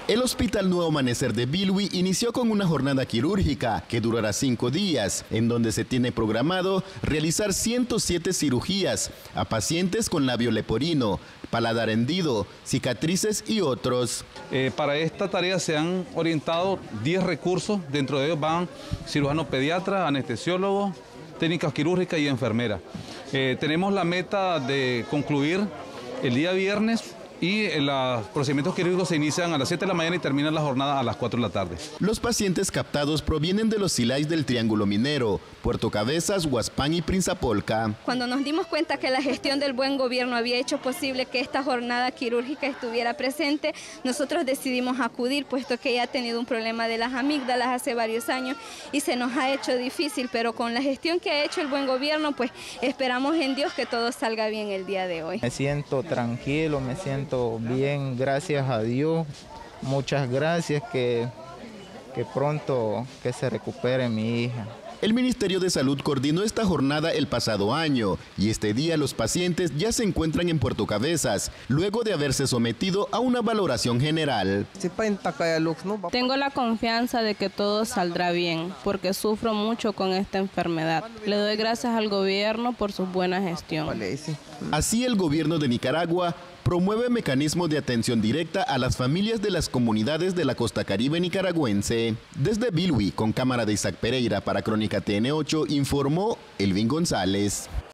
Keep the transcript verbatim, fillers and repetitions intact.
El Hospital Nuevo Amanecer de Bilwi inició con una jornada quirúrgica que durará cinco días, en donde se tiene programado realizar ciento siete cirugías a pacientes con labio leporino, paladar hendido, cicatrices y otros. Eh, para esta tarea se han orientado diez recursos, dentro de ellos van cirujano pediatra, anestesiólogo, técnicas quirúrgicas y enfermera. Eh, tenemos la meta de concluir el día viernes y los procedimientos quirúrgicos se inician a las siete de la mañana y terminan la jornada a las cuatro de la tarde. Los pacientes captados provienen de los Silais del Triángulo Minero, Puerto Cabezas, Huaspán y Prinzapolca. Cuando nos dimos cuenta que la gestión del buen gobierno había hecho posible que esta jornada quirúrgica estuviera presente, nosotros decidimos acudir, puesto que ella ha tenido un problema de las amígdalas hace varios años y se nos ha hecho difícil, pero con la gestión que ha hecho el buen gobierno, pues esperamos en Dios que todo salga bien el día de hoy. Me siento tranquilo, me siento bien, gracias a Dios, muchas gracias, que, que pronto que se recupere mi hija. El Ministerio de Salud coordinó esta jornada el pasado año y este día los pacientes ya se encuentran en Puerto Cabezas, luego de haberse sometido a una valoración general. Tengo la confianza de que todo saldrá bien, porque sufro mucho con esta enfermedad. Le doy gracias al gobierno por su buena gestión. Así el gobierno de Nicaragua promueve mecanismos de atención directa a las familias de las comunidades de la costa caribe nicaragüense. Desde Bilwi, con cámara de Isaac Pereira para Crónica T N ocho, informó Elvin González.